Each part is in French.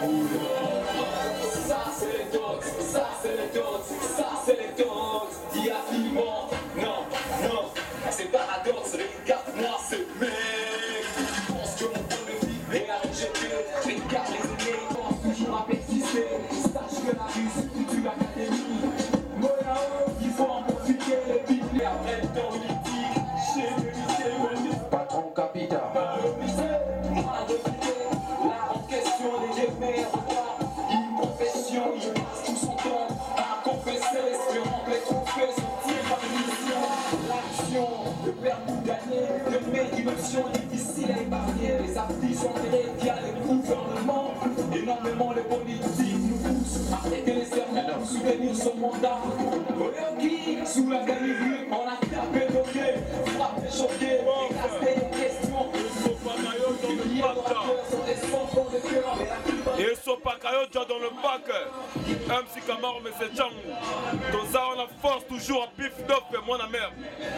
Ça c'est les dogs, ça c'est les dogs, ça c'est les dogs. Il y a qui ment, non, non, c'est paradoxe, regarde-moi ce mec. Je pense que mon point de vie est à rejeter. Regarde les aînés, pense toujours à persister. Stage que la rue, c'est toute l'académie. Moyao, il faut en profiter. Les bibles, après dans politique, chez le lycée, patron capital. Là en question, les mères, une confession, il passe tout son temps à confesser, espérant que les trophées sont tirés par l'émission. L'action, le père pour gagner, de mes dimensions difficiles à épargner. Les artistes sont enterrés via les gouvernements. Énormément les politiques nous poussent à arrêter les serments pour soutenir son mandat. Oyoki, sous la galerie, on a tapé bloqué, frappé, choqué, écrasé les questions. Et Sopakayo déjà dans le bac. MC Camaro, mais c'est Tchang. Dans ça, on a force toujours à pif d'off et moi la mère.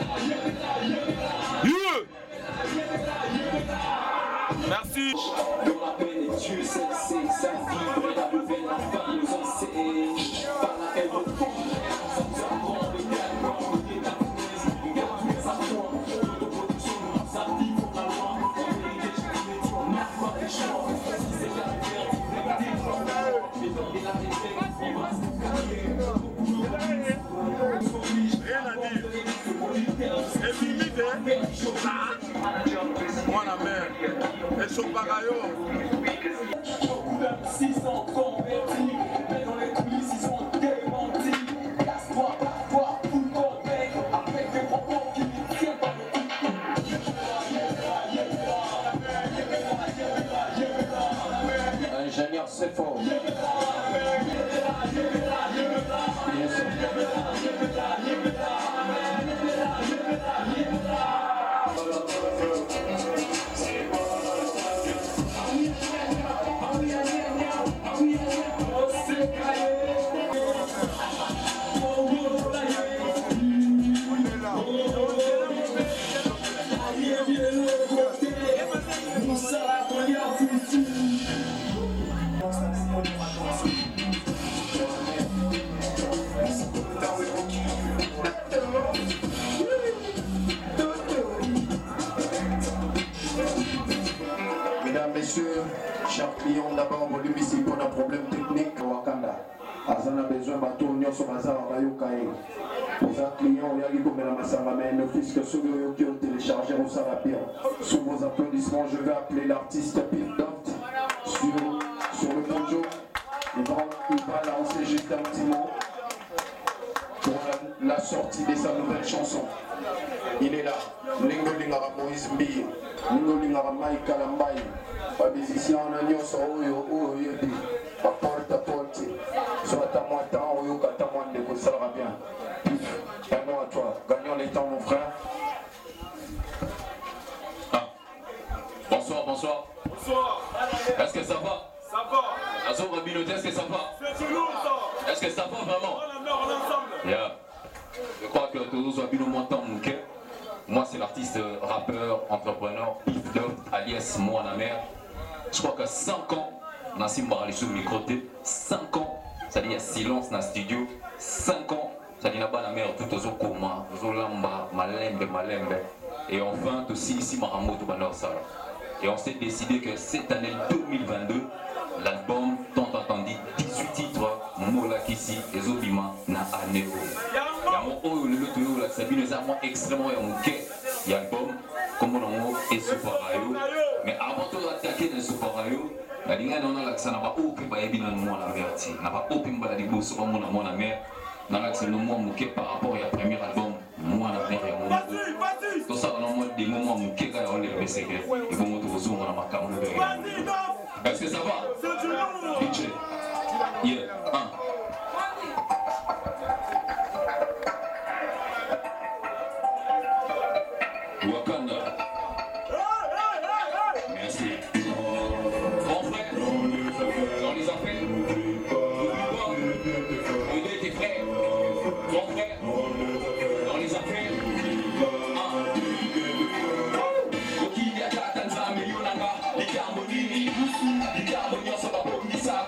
Merci. Dans la peine et Dieu seul sait sa vie. La nouvelle fin nous enseigne. Par la haine au fond, ça nous apprend le calme. Il est la fournaise, on garde tous les appoints. L'autoproduction nous rend sa vie pour la loi. En vérité, je connais tout, on n'a pas les choix. Si c'est la merde, on est développement. Mais dans les la réflexe, on va se calmer. Rien à dire. Et limite, moi la mère. Et Sopakayo. Beaucoup d'MC sont convertis, mais dans les coulisses ils sont démentis. Casse-toi, parfois, tout le corps mec, avec des propos qui ne tiennent pas le coup. Ingénieur, c'est fort. Mesdames, messieurs, chers clients, d'abord, volume ici pour un problème technique au Wakanda. Azan a besoin de tourner sur Bazar à Bayokae. Pour un client, il y a qui commet la massamamène, office que ceux qui ont téléchargé au Sarapia. Sous vos applaudissements, je vais appeler l'artiste Pete Dot sur le podium. Il va lancer juste un petit mot pour la sortie de sa nouvelle chanson. Il est là. Lingo Lingara Moïse Mbi, Lingo Lingara Mike Kalambai, pas musicien en agneau, so oyo, porte à porte, soit à moi temps, oyo, kata moi de ça va bien. Un mot à toi, gagnons les temps, mon frère. Ah. Bonsoir, bonsoir. Bonsoir. Est-ce que ça va? Ça va. Azo Rabinote, est-ce que ça va? C'est toujours ça. Est-ce que ça va vraiment? On la meurt ensemble. Yeah. Je crois que tous Rabino m'entendent, mon cœur. Moi, c'est l'artiste, rappeur, entrepreneur, Pif Dot, alias moi la mère. Je crois que 5 ans, Nassim Barali sur le micro, 5 ans, ça dit il y a silence dans le studio. 5 ans, ça dit là-bas la mère, tout aux coma, aux lamba, malembe. Et enfin, aussi ici, Maramo, tout bonheur, ça. Et on s'est décidé que cette année 2022, l'album tant entendu, 18 titres, Mola Kissi, et Zobima, na Aneo. Extrêmement il y a l'album comme on est Super Rayo, mais avant de attaquer le Super Rayo, la ligne on a l'accent n'a pas aucun bail dans moi la mère, n'a pas aucun bail de sur mon la mère, dans l'accent le moi mouqué par rapport au premier album, moi la mère et mon tout ça dans moi des moments mouqué quand on les PCG et vous montrez aux on a ma caméra de est-ce que ça va? DJ, yeah, Wakanda. Merci. Mon frère, dans les affaires, aider tes frères. Mon frère, dans les affaires. Okili ya Tanzania, Milionanga, les Carbonini, les Carboniens sont pas pour ça.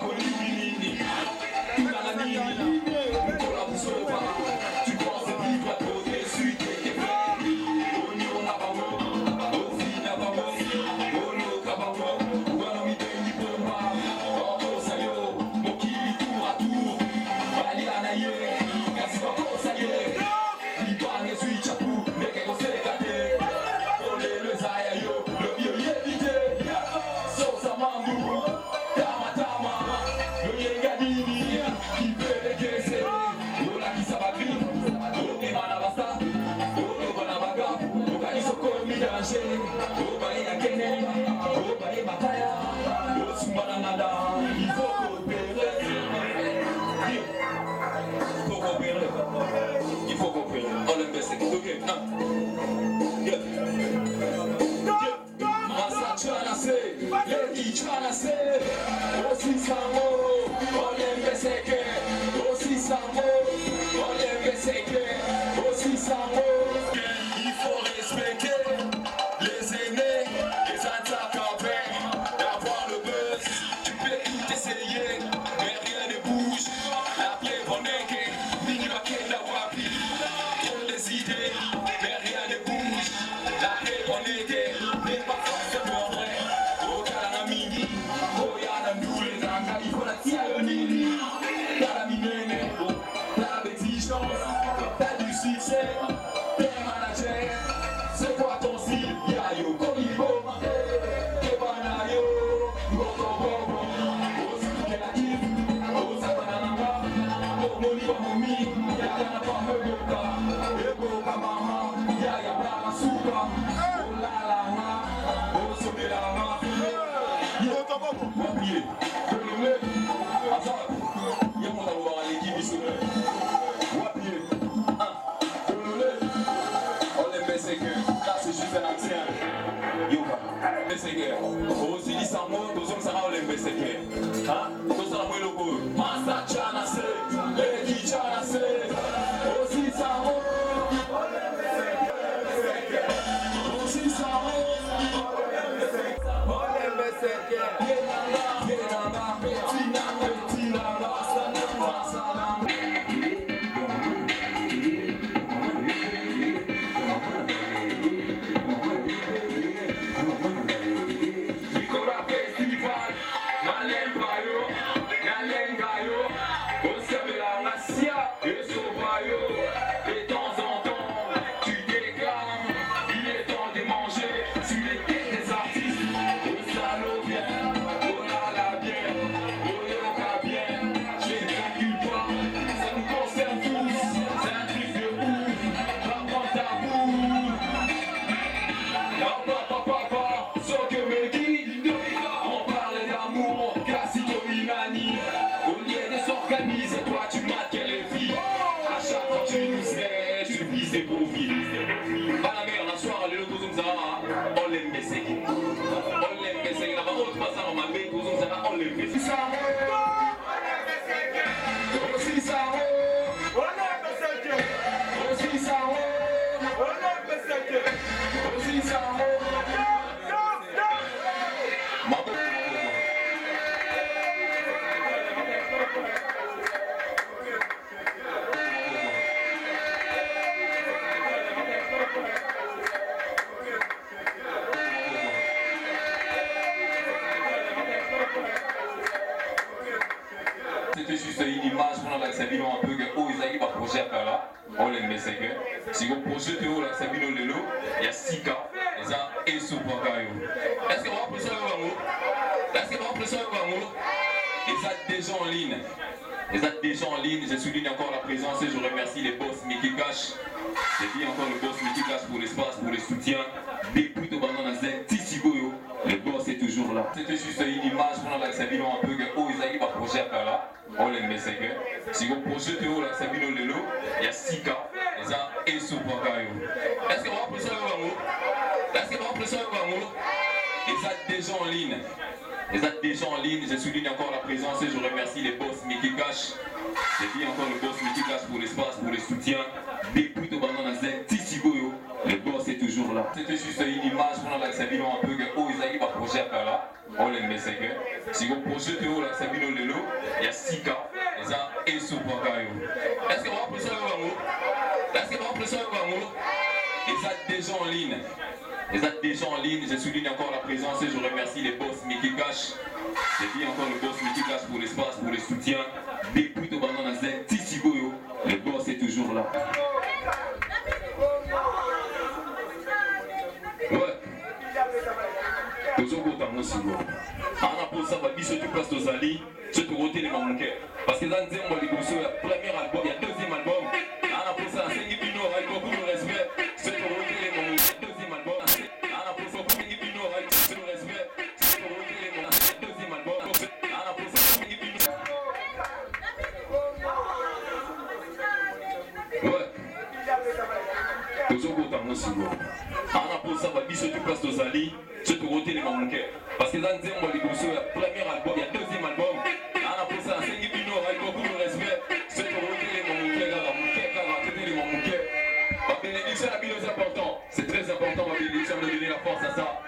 Il faut coopérer. On aime bien ce qui est il faut respecter les aînés, les attaquants, d'avoir le buzz. Tu peux tout essayer, mais rien ne bouge. La pied bonnet, minima la wapi. Trop des idées, mais rien ne bouge. La pied bonnet, n'est pas forcément vrai. Oh, Kalamini, oh, Yana Noule, il faut la tirer au nini. Kalamine, la bêtise, t'as du succès. C'est quoi ton style? Yayo, Kolibo, Kebanayo, Gogo Bobo, Osikelatif, Osabananga, Omoni Wamomi, Yaya Pamegoka, Ego Kamama, Yaya Bamasuka, Olalama, Osomelama, Yotobobo, Wapier, Kolome, Azak, Yamona Loa, l'équipe ici. Wapier, là c'est juste un ancien. Yoka. Aussi dit sans mots, tous on s'en les mbeseke. Hein? Tous on a pris le coup. Masa Chanase, Eki Chanase. Aussi sans mots. Aussi sans mots. On les mbeseke. Yenanga, Yenanga, Tinanga, Tinanga, Sananga, Sananga. De temps en temps, tu déclames, il est temps de manger sur les têtes des artistes. Au salaud bien, oh là là bien, oh yoka bien, je ne calcule pas, ça nous concerne tous, c'est un truc de ouf, va prendre ta boue. Papa, ce que me guide, on parle d'amour, classique au Minani, au lieu de s'organiser, toi tu mates les filles. Tu nous sais, tu vis c'est pour vivre. Pas la mère, la soirée, le cousin Zara, on l'aime baisser. On l'aime baisser, là-bas, on te passe à ma mère, cousin Zara, on l'aime baisser. Aussi ça, aussi ça, aussi ça, aussi ça. C'était juste une image pour la Sabino un peu que oh ils arrivent à projet à là on les met c'est que si vous projetez où la Sabino Lelo il y a 6 cas et ça et sous Pakayo. Est-ce que vous avez ça avec l'amour? Est-ce que vous avez ça avec l'amour? Et ça déjà en ligne. Et ça déjà en ligne, je souligne encore la présence et je remercie les boss Mickey Cash. J'ai dit encore le boss Mickey Cash pour l'espace, pour les soutiens. Depuis tout pendant la Z, Tissigoyo, le boss est toujours là. C'était juste une image pour la Sabino un peu que oh ils arrivent à projet à là. On les met c'est que si vous projetez où la Sabino Lelo, il y a 6 cas et ça et sous Pakayo. Est-ce que vous avez ça avec l'amour? Est-ce que vous avez ça avec l'amour? Et ça déjà en ligne. Et ça déjà en ligne, je souligne encore la présence et je remercie les boss Mickey Cash. J'ai dit encore le boss Mickey Cash pour l'espace, pour les soutiens. Depuis tout pendant la Z, Tissigoyo, le boss est toujours là. C'était juste une image pour la Sabino un peu que oh ils arrivent à projet à là. On les met c'est que si vous projetez où la Sabino Lelo, il y a 6 cas et ça et sous Pakayo. Est-ce que vous avez ça avec l'amour? Est-ce que vous avez ça avec l'amour? Et ça déjà en ligne. Et ça déjà en ligne, je souligne encore la présence et je remercie les boss Mickey Cash. J'ai dit encore le boss Mickey Cash pour l'espace, pour les soutiens. Depuis tout pendant la Z, Tissigoyo, le boss est toujours là. Ouais. Toujours autant, moi, ana posa ba biso tu place tozali ce to roté les manquer parce que dans nzembo liboso ya premier album ya deuxième album ana posa sengi bino avec beaucoup de respect ce to roté les manquer deuxième album ana posa sengi bino avec beaucoup de respect ce to roté les manquer deuxième album ana posa sengi bino ouais toujours autant aussi ana posa ba biso tu place tozali ce to roté les manquer parce que dans nzembo liboso ya premier album ya deuxième album ana posa sengi bino avec beaucoup de respect ce to roté les manquer la manquer ma bénédiction à bino c'est important, c'est très important ma bénédiction de donner la force à ça.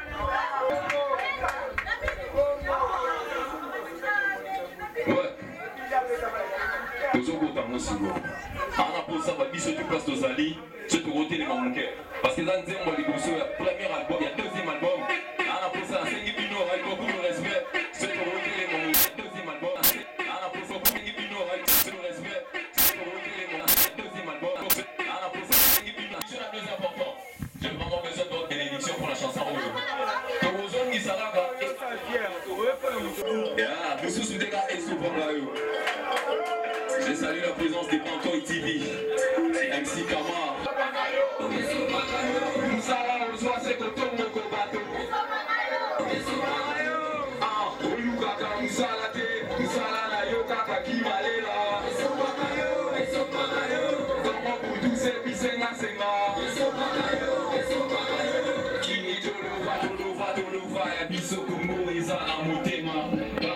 Ouais toujours autant aussi ana posa ba biso tu place tozali ce to roté les manquer parce que dans nzembo liboso ya premier album ya deuxième album ana posa sengi bino avec beaucoup de respect ce to roté les manquer deuxième album ana posa sengi bino avec beaucoup de respect ce to roté les manquer deuxième album ana posa sengi bino c'est la plus important. J'ai vraiment besoin de votre bénédiction pour la chanson rouge. Torozon qui s'arraga et nous sous des gars et sous je salue la présence des Pantoy TV, MC Kama. Nous allons au soir, c'est que tout le monde bateau. Ah, Olukaka, Musalate, Musalana, Yokaka, Kimalela. Comment pour tous ces pissenga, senga. Kini Tolova, Biso Kongo, Ezana, Motema.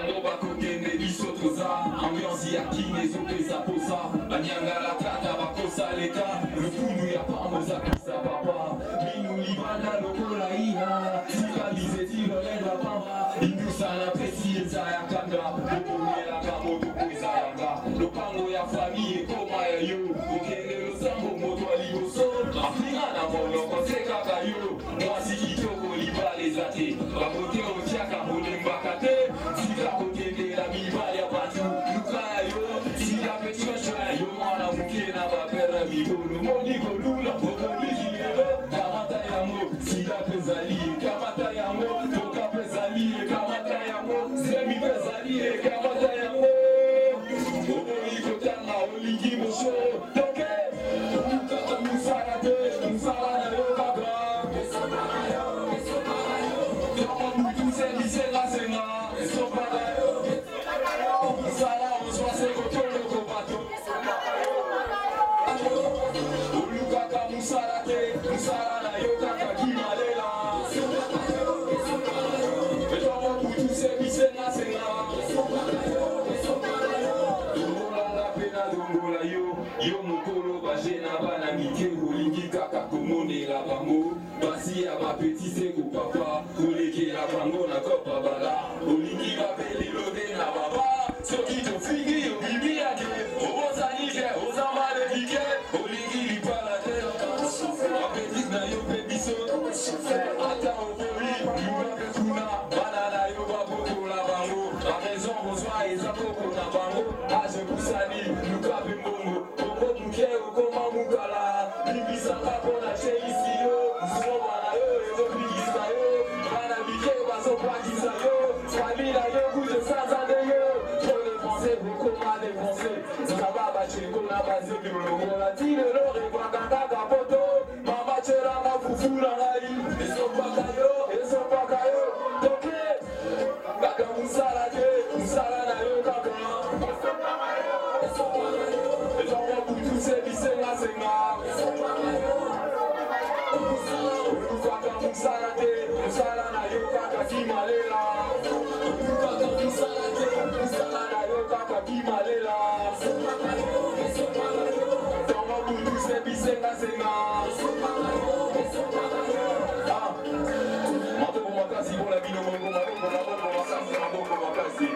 Ambiance ya kinezo pesa posa banyanga la tata bakosa leta lufunu ya pamoza kisa papa minu libanda lokola ina sikalize tilolenda pamba indusa na pesi eza ya kanda okomela kamoto kweza yanga lopango ya famille koma ya yo okende losambo moto aliboso afrika na monoko sekaka yo mwasi kitoko libaleza te bakote otiaka molembaka te tika kokende la mibali ya batu yo mwana muke na bapera mibolo moniko lula okolikilelo kamata yango sida pezali kamata yango toka pezali kamata yango semi pezali kamata yango okoliko tanga olingi mosho toke kaka musala te musala na yo kaka kama mutu senga senga esopaka musala oswa sekotolo Olukaka Musalate, Musalana Yokaka Kimalela. Et toi, pour tous ces bisenga senga. Dombolanga pena dombola yo mokolo bajena bana mike olingi kaka komone la bango. Basi ya ba petit seko papa, koleke la bango na kopa bala. Olingi ba beli lode na baba. Soki to figi yo bibi ade, ozali ke ozama le dike. Olingi li palate, apetite na yo bebiso. Ata opori, yuba betuna, banana yo baboko la bango. A raison bonsoir ezakoko na bango. Aje kusani, luka bimbongo. Bongo muke okoma mukala. Bibisa kapona che isi yo. Msoma na yo ezo bigisa yo. Bana bike baso pakisa yo. Famila yo kuje sanza de yo. Comment défoncer, ça va battre qu'on a basé du logo. La tire l'or et quoi kaka poto. Mama chera ma fufu na rai. Et son pakayo. Toke. Kaka musala na yo kaka. Et j'en vois pour tous ces bisenga senga. Kaka musala na yo kaka kimalela. Kaka musala na yo kaka kimalela. Toma butu se bisenga senga. Mato makasi pour la vie no mongo makasi.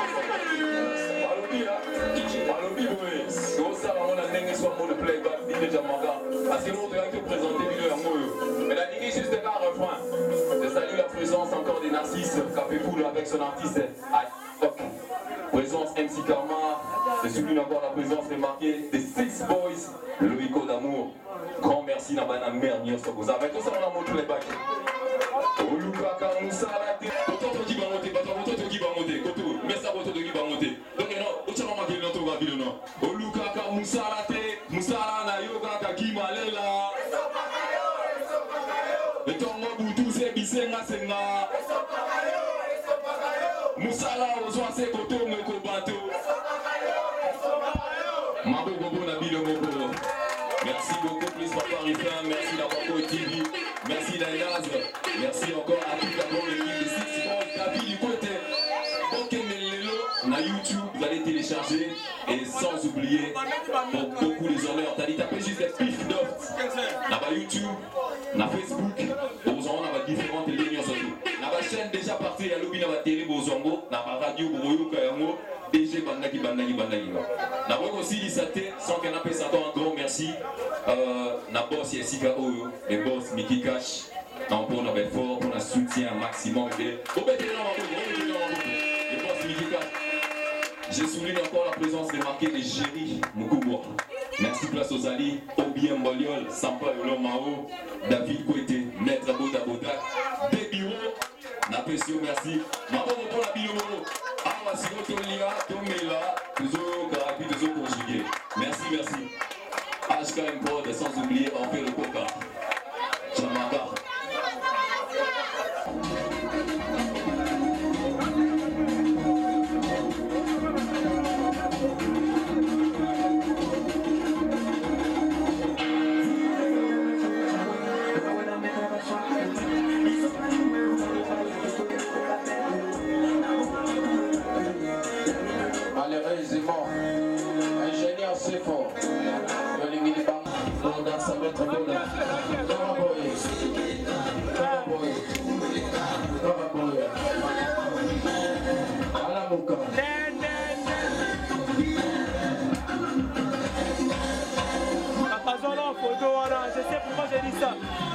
Alobi boy. Gosa on a ndenge so mo de playback dit Jamaica. Assez mon de te présenter vidéo yango. Mais la ligne juste un refrain. Je salue la présence encore des Narcisses Café Poule avec son artiste présence MC Karma. Je souligne encore la présence remarquée des Six Boys, Loïco d'amour. Grand merci Nabana Mère Nyos vous avec tout ça on a montré les bacs. Olukaka Musalate. Autant tu dis koto mais ça koto de qui va monter donc non au chama ma kilo to va bilo non o luka ka musala te musala na yoga ka kimalela et ton mobutu c'est bisenga senga musala ozwa se koto me ko bato mabo bobo na bilo bobo. Merci beaucoup plus Papa Rifin, merci d'avoir TV, merci Dainaz, merci encore à toute la bonne équipe de Six Sports, David du côté. Ok, mais na YouTube, vous allez télécharger et sans oublier pour beaucoup les honneurs. T'as dit taper juste les pif d'offres. Na YouTube, na Facebook, aux on a différentes lignes surtout. Na chaîne déjà partie à l'objet na télé Bozongo, na radio Boroyo Kayango. DG Bandagi. Na aussi Lisate, sans qu'elle appelle ça un grand merci. Na boss Yessika Oyo, les boss Mickey Cash, pour notre effort, pour notre soutien maximum. Les boss Mickey Cash. Je souligne encore la présence des marqués de Géry Moukoubo. Merci place aux alliés, Obien Mboliol, Sampa Yolo Mao, David Kouete, Maître Boda Boda, Débiro, Napesio, merci. Maman pour la Bilomoro. Merci. HKM Prod, sans oublier, on fait le coca. Jamaka. Malheureusement, ingénieur c'est fort. Je sais pourquoi j'ai dit ça.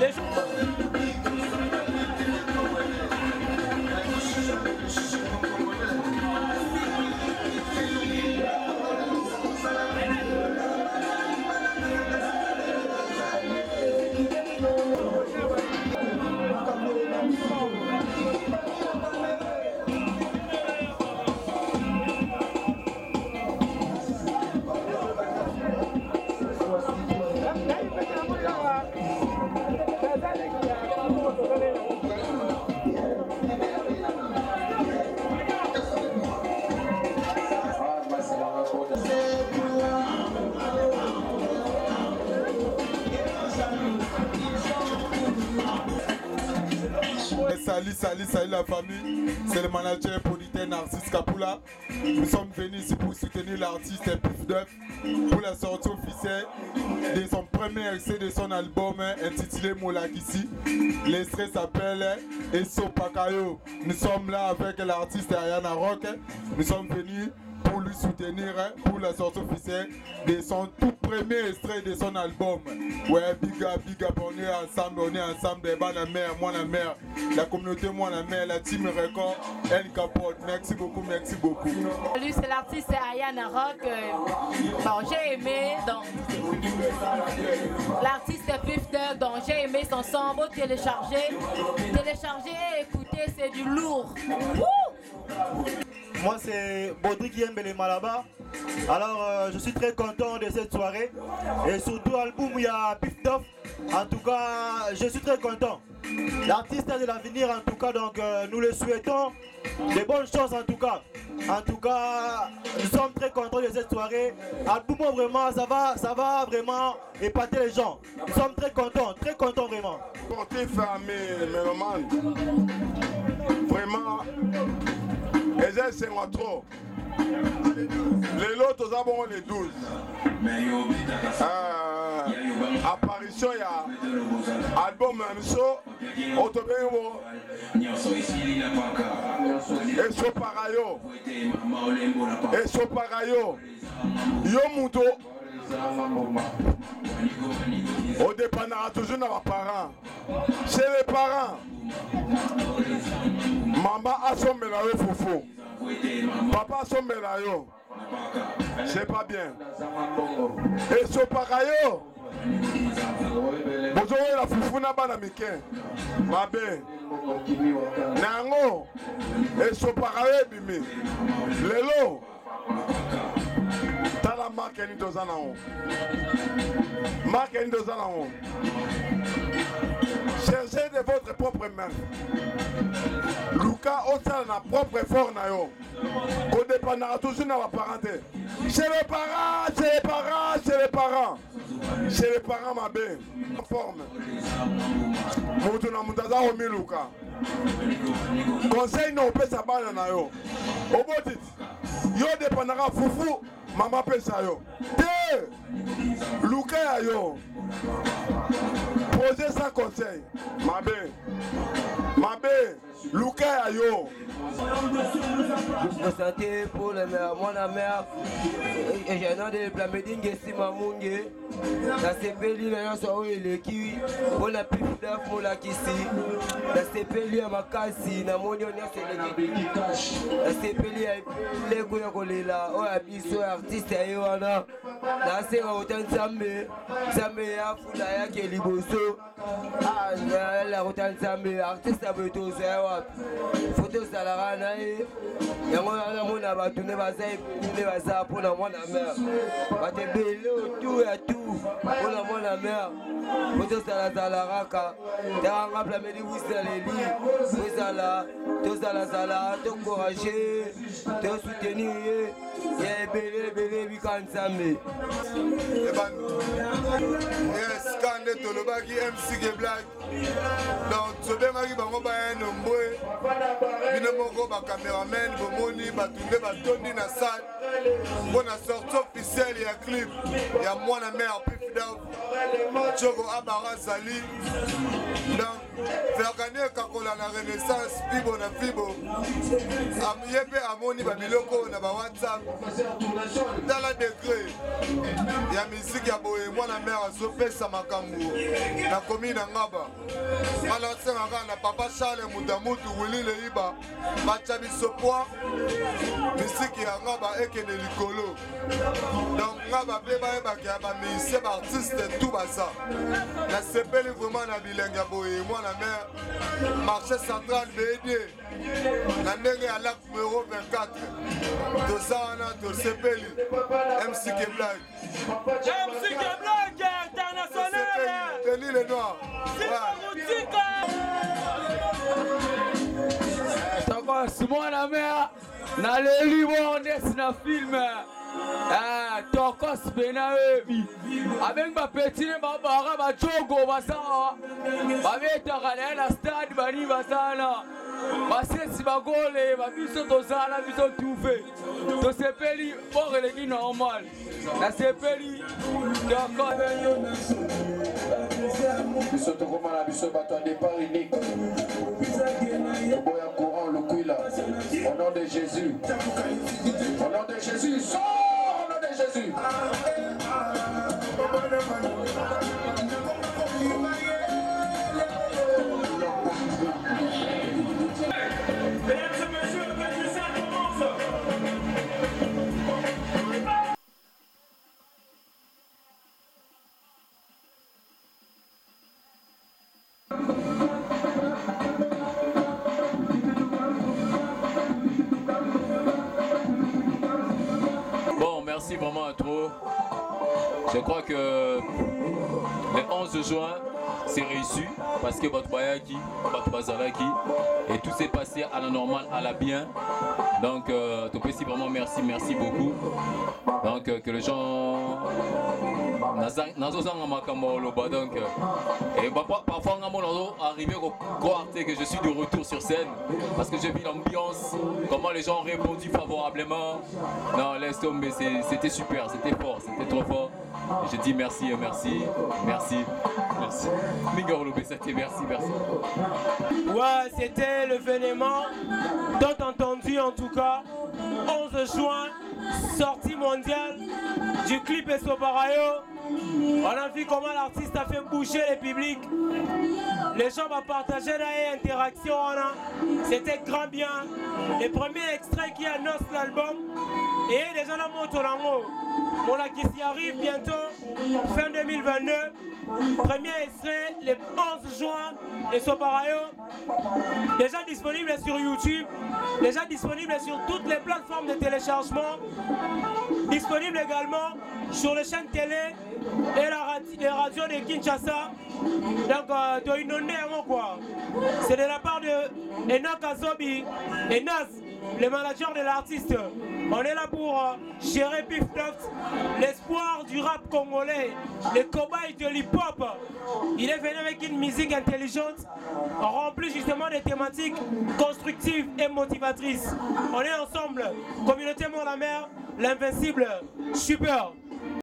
Salut la famille, c'est le manager politique Narcisse Kapula. Nous sommes venus ici pour soutenir l'artiste Pif Duff pour la sortie officielle de son premier extrait de son album intitulé Molakisi. L'extrait s'appelle Eso Pakayo. Nous sommes là avec l'artiste Ayana Rock. Nous sommes venus pour lui soutenir pour la sortie officielle de son tout premier extrait de son album. Ouais, big up, on est ensemble, des bancs la mère, moi la mère, la communauté, moi la mère, la team record, elle capote. Merci beaucoup. Salut, c'est l'artiste Ayana Rock. Bon, j'ai aimé, donc l'artiste Pif Duff, donc j'ai aimé son son, beau télécharger et écouter, c'est du lourd. Moi c'est Baudry qui aime les Malaba. Alors je suis très content de cette soirée. Et surtout l'album où il y a Pif Duff. En tout cas, je suis très content. L'artiste a de l'avenir en tout cas, donc nous le souhaitons de bonnes choses en tout cas. En tout cas, nous sommes très contents de cette soirée. Album vraiment, ça va vraiment épater les gens. Nous sommes très contents vraiment. Sportif à mes mélomanes, vraiment, et c'est moi trop. Les lots, nous avons les 12. Apparition, il y a album Mso, Autobéo, et Soparayo, Yomuto. Au dépannera toujours dans les parents. Chez les parents, maman a son mélange foufou. Papa a son mélange. C'est pas bien. Et Soparayo. Bonjour la fufuna bana mike. Mabe. Nango. Et soparawe bimi. Lelo. Tala marque ni dozana on. Marque ni dozana on. Cherchez de votre propre main. Luka osala na propre effort na yo. Ko dépendra toujours na parenté. Chez les parents, chez les parents, chez les parents. Chez les parents ma belle. En forme. Mutu na mutaza omi Luka. Conseil no pesa bana na yo. Obotit. Yo dépendra fufu mama pesa yo. Te Luka ya yo. Posez sans conseil. Ma belle. Ma belle. Luka ya yo. Je me sentais pour le maire, mon mère, et j'ai un de la médine qui est Mamungue. La CPLI, les gens sont les qui, pour la plus d'œufs, pour la Kissi. La CPLI à ma cassi, la monnaie, la CPLI a les couilles là, oh, abisso, artiste, et Yoana. La série autant de Samé, Samé, Afoudaya, qui est Liboso. Ah, la autant de Samé, artiste à Beto, c'est photo Salarana. Yango na mona ba tourner ba za tourner ba za pour la mona mère ba te belo tout et tout pour la mona mère photo sala raka tanga pla medi wisaleli wizala to sala to encourager to soutenir ye bele bikanzambe yes kande to lo baki MC ke black donc so bengaki bango ba nomboe bino moko ba cameraman bomoni batunde batondi na salle pour la sortie officielle ya clip ya mwana mère Pif Doff Chogo Abara Zali donc Vergane kakola na renaissance fibo na fibo yepe amoni ba biloko na ba WhatsApp dans la degré ya musique ya boye mwana mère azopesa makambo na commune na Ngaba alors c'est na papa Charles Mudamutu Willy Leiba bacha biso poa musique ya Ngaba ekene likolo donc Ngaba pe ba ba ya ba musicien ba artiste tout baza na sepeli vraiment na bilenga boye mwana mère marché central BD na ndenge ya lac numéro 24 tozana to sepeli MC Black international Denis le Noir mwana mère na leli bondes na film tokos pena ebi avec ba petit ba bara ba jogo basara ba betaka na stade bani basana basesi bagole ba biso tozala biso tufe to sepeli boreleki normal na sepeli tokos biso tokomana biso bato ya départ unique boya courant le kuila au nom de Jésus au nom de Jésus sors au nom de Jésus Merci vraiment à trop. Je crois que le 11 juin, c'est réussi parce que Batbayaki, Batbazalaki, et tout s'est passé à la normale, à la bien. Donc, Topesi, vraiment merci beaucoup. Donc, que les gens. Donc, et parfois, on arrive à croire que je suis de retour sur scène parce que j'ai vu l'ambiance, comment les gens ont répondu favorablement. Non, laisse tomber, c'était super, c'était fort, c'était trop fort. Et je dis merci. Merci. Ouais, c'était l'événement tant entendu en tout cas. 11 juin, sortie mondiale du clip Esobarayo. On a vu comment l'artiste a fait bouger les publics. Les gens vont partager la interaction. C'était grand bien. Les premiers extraits qui annoncent l'album. Et les gens là montent en haut. Mon qui s'y arrive bientôt, fin 2022. Premier extrait, le 11 juin, et Soparayo. Déjà disponible sur YouTube, déjà disponible sur toutes les plateformes de téléchargement, disponible également sur les chaînes télé et les radios de Kinshasa. Donc, de inonder quoi. C'est de la part de Enoch Azobi et Naz, le manager de l'artiste. On est là pour gérer Piff Duff, l'espoir du rap congolais, le cobaye de l'hip-hop. Il est venu avec une musique intelligente, remplie justement de thématiques constructives et motivatrices. On est ensemble, communauté Mon la Mer, l'invincible, super.